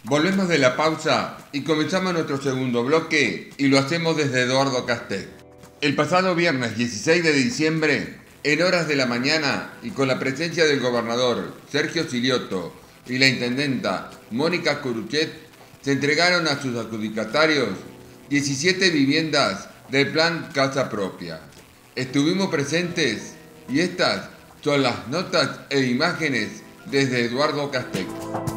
Volvemos de la pausa y comenzamos nuestro segundo bloque y lo hacemos desde Eduardo Castex. El pasado viernes 16 de diciembre, en horas de la mañana y con la presencia del gobernador Sergio Siliotto y la intendenta Mónica Curuchet, se entregaron a sus adjudicatarios 17 viviendas del plan Casa Propia. Estuvimos presentes y estas son las notas e imágenes desde Eduardo Castex.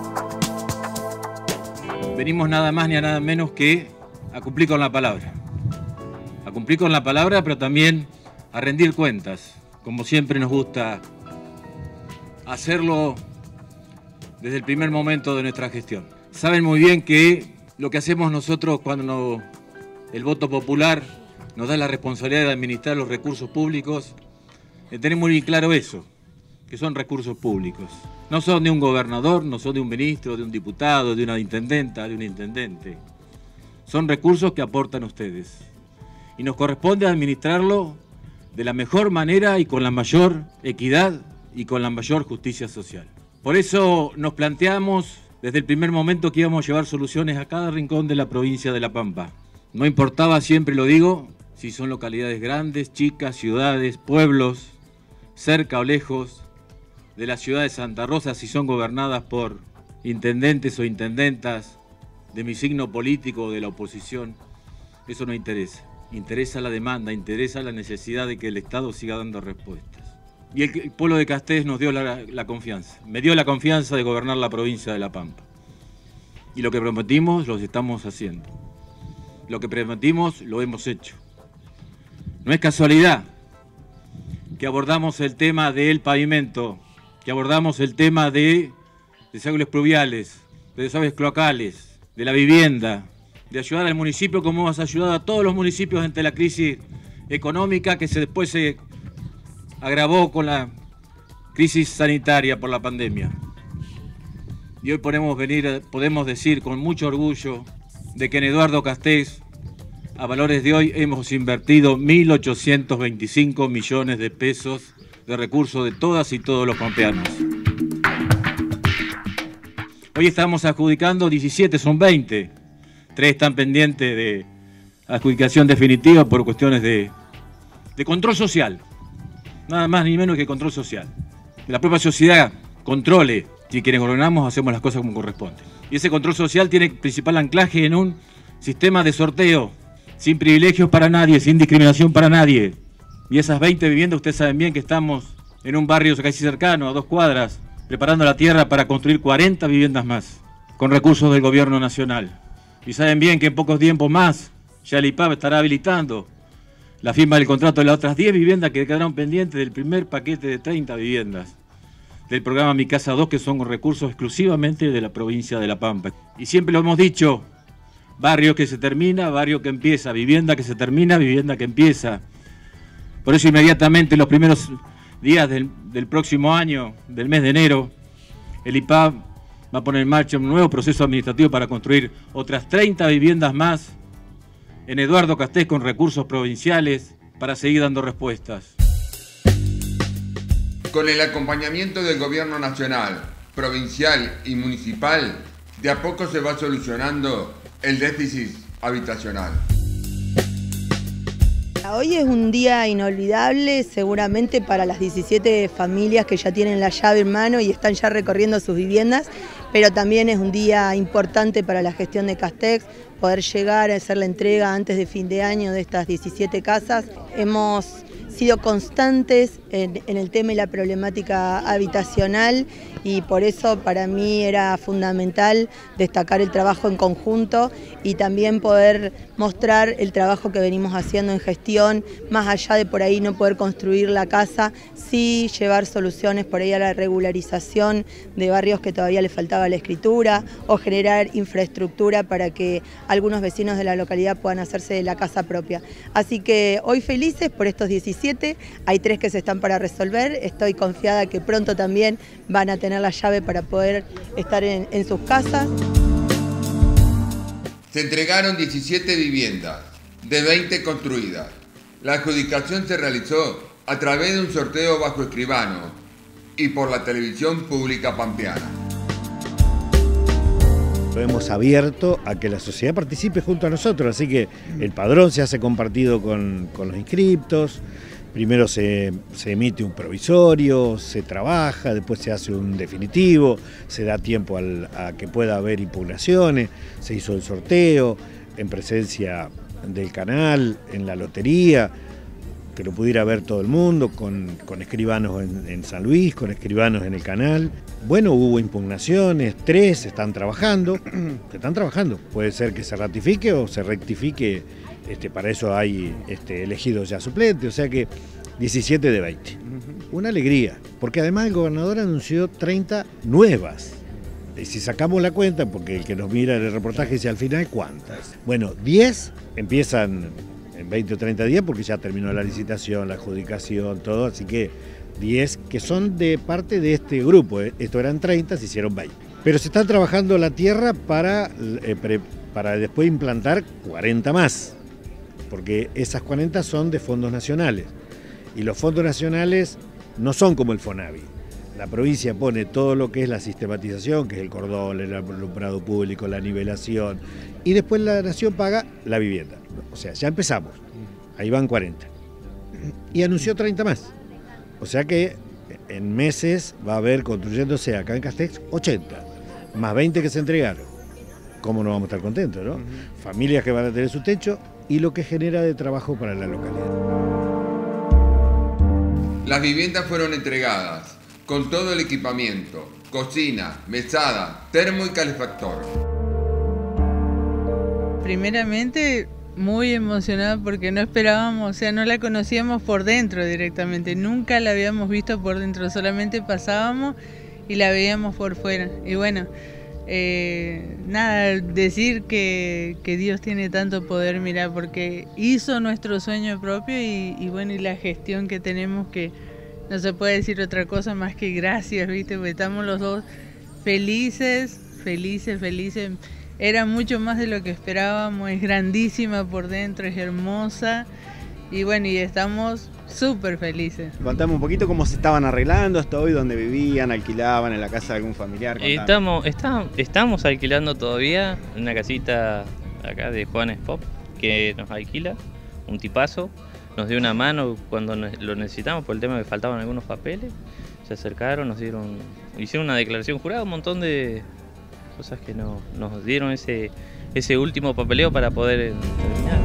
Venimos nada más ni a nada menos que a cumplir con la palabra. A cumplir con la palabra, pero también a rendir cuentas, como siempre nos gusta hacerlo desde el primer momento de nuestra gestión. Saben muy bien que lo que hacemos nosotros cuando el voto popular nos da la responsabilidad de administrar los recursos públicos, tenemos muy claro eso, que son recursos públicos. No son de un gobernador, no son de un ministro, de un diputado, de una intendenta, de un intendente. Son recursos que aportan ustedes. Y nos corresponde administrarlo de la mejor manera y con la mayor equidad y con la mayor justicia social. Por eso nos planteamos desde el primer momento que íbamos a llevar soluciones a cada rincón de la provincia de La Pampa. No importaba, siempre lo digo, si son localidades grandes, chicas, ciudades, pueblos, cerca o lejos de la ciudad de Santa Rosa, si son gobernadas por intendentes o intendentas de mi signo político o de la oposición, eso no interesa. Interesa la demanda, interesa la necesidad de que el Estado siga dando respuestas. Y el pueblo de Castex nos dio la confianza, me dio la confianza de gobernar la provincia de La Pampa. Y lo que prometimos, lo estamos haciendo. Lo que prometimos, lo hemos hecho. No es casualidad que abordamos el tema del pavimento, que abordamos el tema de desagües pluviales, de desagües cloacales, de la vivienda, de ayudar al municipio como hemos ayudado a todos los municipios ante la crisis económica que después se agravó con la crisis sanitaria por la pandemia. Y hoy podemos decir con mucho orgullo de que en Eduardo Castex, a valores de hoy, hemos invertido 1.825 millones de pesos de recursos de todas y todos los pampeanos. Hoy estamos adjudicando 17, son 20. 3 están pendientes de adjudicación definitiva por cuestiones de control social. Nada más ni menos que control social. Que la propia sociedad controle si quienes gobernamos hacemos las cosas como corresponde. Y ese control social tiene principal anclaje en un sistema de sorteo, sin privilegios para nadie, sin discriminación para nadie. Y esas 20 viviendas, ustedes saben bien que estamos en un barrio casi cercano, a 2 cuadras, preparando la tierra para construir 40 viviendas más, con recursos del gobierno nacional. Y saben bien que en pocos tiempos más, ya el IPAB estará habilitando la firma del contrato de las otras 10 viviendas que quedaron pendientes del primer paquete de 30 viviendas del programa Mi Casa 2, que son recursos exclusivamente de la provincia de La Pampa. Y siempre lo hemos dicho, barrio que se termina, barrio que empieza, vivienda que se termina, vivienda que empieza. Por eso inmediatamente los primeros días del próximo año, del mes de enero, el IPAB va a poner en marcha un nuevo proceso administrativo para construir otras 30 viviendas más en Eduardo Castex con recursos provinciales para seguir dando respuestas. Con el acompañamiento del gobierno nacional, provincial y municipal, de a poco se va solucionando el déficit habitacional. Hoy es un día inolvidable seguramente para las 17 familias que ya tienen la llave en mano y están ya recorriendo sus viviendas, pero también es un día importante para la gestión de Castex, poder llegar a hacer la entrega antes de fin de año de estas 17 casas. Hemos sido constantes en el tema y la problemática habitacional y por eso para mí era fundamental destacar el trabajo en conjunto y también poder mostrar el trabajo que venimos haciendo en gestión, más allá de por ahí no poder construir la casa, sí llevar soluciones por ahí a la regularización de barrios que todavía le faltaba la escritura o generar infraestructura para que algunos vecinos de la localidad puedan hacerse de la casa propia. Así que hoy felices por estos 17, hay 3 que se están para resolver, estoy confiada que pronto también van a tener la llave para poder estar en sus casas. Se entregaron 17 viviendas, de 20 construidas. La adjudicación se realizó a través de un sorteo bajo escribano y por la televisión pública pampeana. lo hemos abierto a que la sociedad participe junto a nosotros, así que el padrón se hace compartido con los inscriptos. Primero se emite un provisorio, se trabaja, después se hace un definitivo, se da tiempo a que pueda haber impugnaciones, se hizo el sorteo en presencia del canal, en la lotería, que lo pudiera ver todo el mundo, con escribanos en San Luis, con escribanos en el canal. Bueno, hubo impugnaciones, 3 están trabajando, puede ser que se ratifique o se rectifique. Para eso hay elegidos ya suplentes, o sea que 17 de 20. Una alegría, porque además el gobernador anunció 30 nuevas. Y si sacamos la cuenta, porque el que nos mira el reportaje dice al final, ¿cuántas? Bueno, 10 empiezan en 20 o 30 días porque ya terminó la licitación, la adjudicación, todo, así que 10 que son de parte de este grupo. Esto eran 30, se hicieron 20. Pero se están trabajando la tierra para después implantar 40 más. Porque esas 40 son de fondos nacionales, y los fondos nacionales no son como el FONAVI. La provincia pone todo lo que es la sistematización, que es el cordón, el alumbrado público, la nivelación, y después la nación paga la vivienda. O sea, ya empezamos, ahí van 40. Y anunció 30 más. O sea que en meses va a haber construyéndose acá en Castex 80, más 20 que se entregaron. ¿Cómo no vamos a estar contentos, no? Familias que van a tener su techo, y lo que genera de trabajo para la localidad. Las viviendas fueron entregadas con todo el equipamiento, cocina, mesada, termo y calefactor. Primeramente, muy emocionada porque no esperábamos, o sea, no la conocíamos por dentro directamente, nunca la habíamos visto por dentro, solamente pasábamos y la veíamos por fuera. Y bueno, nada, decir que Dios tiene tanto poder, mira, porque hizo nuestro sueño propio y bueno, y la gestión que tenemos, que no se puede decir otra cosa más que gracias, ¿viste? Porque estamos los dos felices. Era mucho más de lo que esperábamos, es grandísima por dentro, es hermosa y bueno, y estamos súper felices. Contame un poquito cómo se estaban arreglando hasta hoy, dónde vivían, alquilaban, en la casa de algún familiar. Estamos alquilando todavía en una casita acá de Juanes Pop que nos alquila, un tipazo, nos dio una mano cuando lo necesitamos por el tema de que faltaban algunos papeles, se acercaron, hicieron una declaración jurada, un montón de cosas que nos dieron ese último papeleo para poder terminar.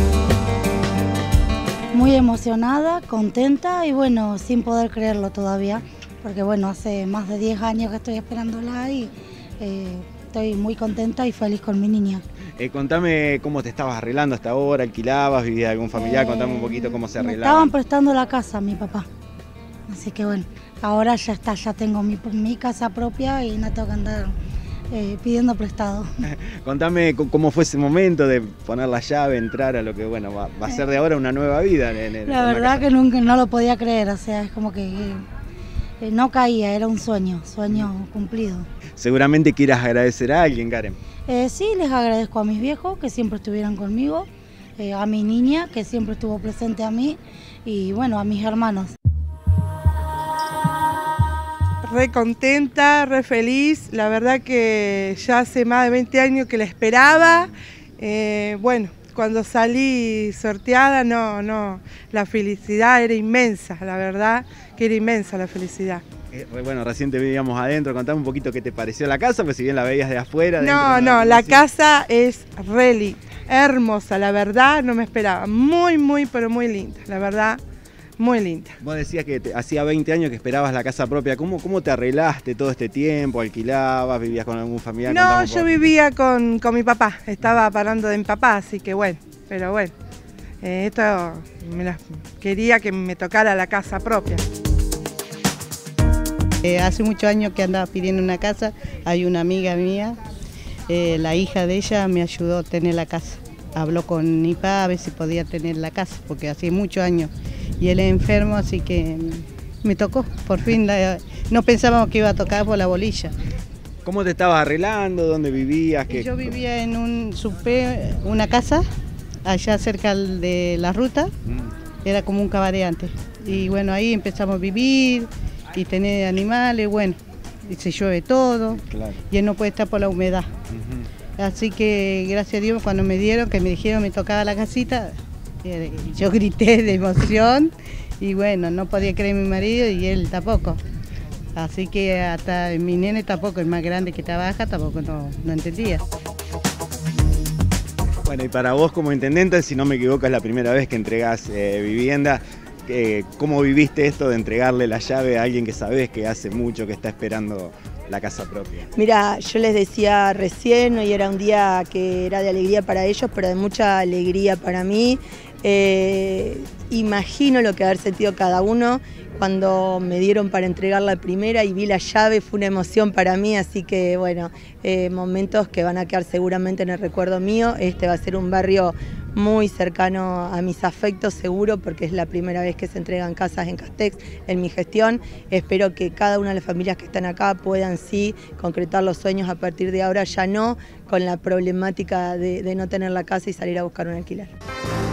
Muy emocionada, contenta y bueno, sin poder creerlo todavía, porque bueno, hace más de 10 años que estoy esperándola y estoy muy contenta y feliz con mi niña. Contame cómo te estabas arreglando hasta ahora, alquilabas, vivías algún familiar, contame un poquito cómo se arreglaba. Estaban prestando la casa a mi papá, así que bueno, ahora ya está, ya tengo mi casa propia y no tengo que andar pidiendo prestado. Contame cómo fue ese momento de poner la llave, entrar a lo que bueno va a ser de ahora una nueva vida. La verdad que nunca no lo podía creer, o sea, es como que no caía, era un sueño cumplido. Seguramente quieras agradecer a alguien, Karen. Sí, les agradezco a mis viejos que siempre estuvieron conmigo, a mi niña que siempre estuvo presente a mí y bueno, a mis hermanos. Re contenta, re feliz, la verdad que ya hace más de 20 años que la esperaba, bueno, cuando salí sorteada, la felicidad era inmensa, la verdad que era inmensa la felicidad. Bueno, recién te veíamos adentro, contame un poquito qué te pareció la casa, pues si bien la veías de afuera. No, la casa es re linda, hermosa, la verdad no me esperaba, muy, pero muy linda, la verdad. Muy linda. Vos decías que hacía 20 años que esperabas la casa propia. ¿Cómo te arreglaste todo este tiempo? ¿Alquilabas? ¿Vivías con algún familiar? No, yo vivía con mi papá. Estaba parando de mi papá, así que bueno. Pero bueno, esto quería que me tocara la casa propia. Hace muchos años que andaba pidiendo una casa. Hay una amiga mía, la hija de ella me ayudó a tener la casa. Habló con mi papá a ver si podía tener la casa, porque hace muchos años. Y él es enfermo, así que me tocó, por fin, no pensábamos que iba a tocar por la bolilla. ¿Cómo te estabas arreglando? ¿Dónde vivías? Yo vivía en una casa, allá cerca de la ruta, era como un cabaret antes. Y bueno, ahí empezamos a vivir y tener animales, bueno, y se llueve todo, claro. Y él no puede estar por la humedad. Así que gracias a Dios cuando me dijeron me tocaba la casita, yo grité de emoción y bueno, no podía creer mi marido y él tampoco. Así que hasta mi nene tampoco, el más grande que trabaja, tampoco no entendía. Bueno, y para vos como intendente, si no me equivoco, es la primera vez que entregás vivienda. ¿Cómo viviste esto de entregarle la llave a alguien que sabés que hace mucho que está esperando la casa propia? Mira, yo les decía recién, hoy era un día que era de alegría para ellos, pero de mucha alegría para mí. Imagino lo que haber sentido cada uno cuando me dieron para entregar la primera y vi la llave, fue una emoción para mí, así que bueno, momentos que van a quedar seguramente en el recuerdo mío. Este va a ser un barrio muy cercano a mis afectos, seguro, porque es la primera vez que se entregan casas en Castex en mi gestión. Espero que cada una de las familias que están acá puedan sí concretar los sueños a partir de ahora, ya no con la problemática de no tener la casa y salir a buscar un alquiler.